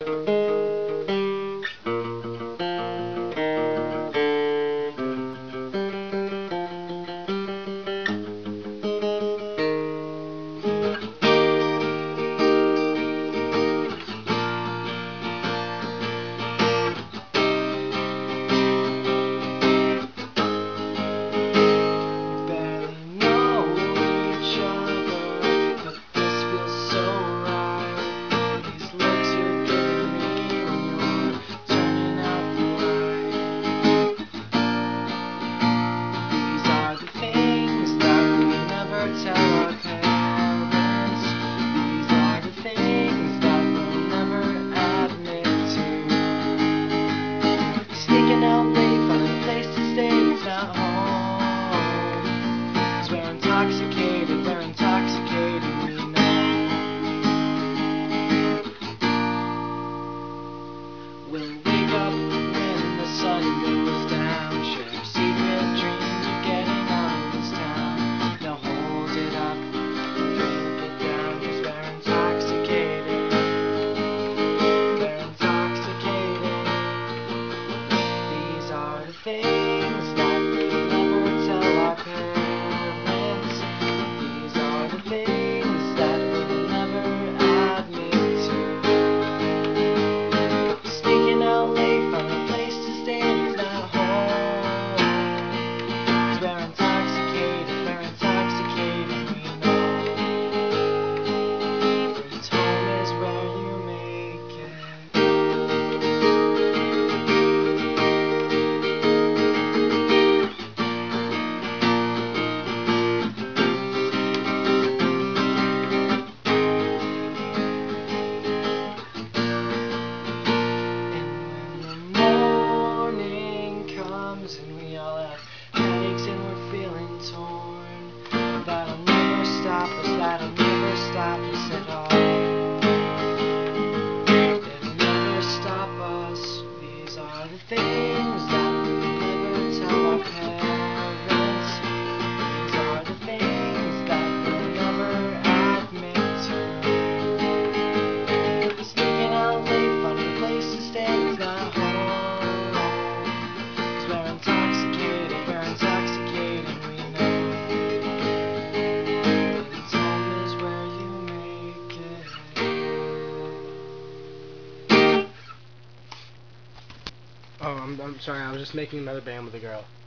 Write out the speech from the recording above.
Sneaking out late, finding a place to stay that's not home. 'Cause we're intoxicated, we know. We'll wake up when the sun goes down, share secret dreams of getting out of this town. Now hold it up, drink it down, 'cause we're intoxicated. We're intoxicated. These are the things that we never tell our parents. These are the things that we'll never admit to. Sneaking out late, find a place to stay that's not home. 'Cause we're intoxicated, we know. This home is where you make it. And we all have headaches and we're feeling torn. That'll never stop us, at all. It'll never stop us. These are the things that we never tell our parents. These are the things that we'll never admit to. Sneaking out late, finding a place to stay that's not home. We're intoxicated, we know. This home is where you make it. Oh, I'm sorry, I was just making another band with a girl.